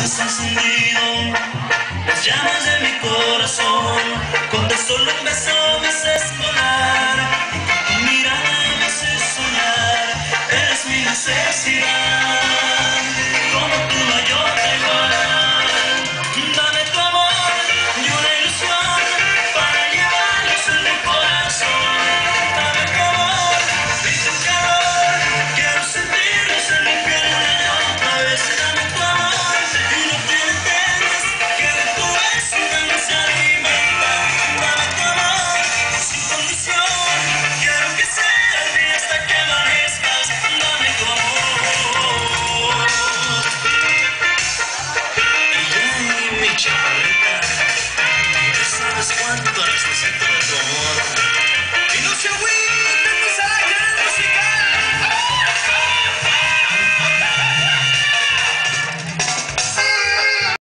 has encendido las llamas de mi corazón con tan solo un beso.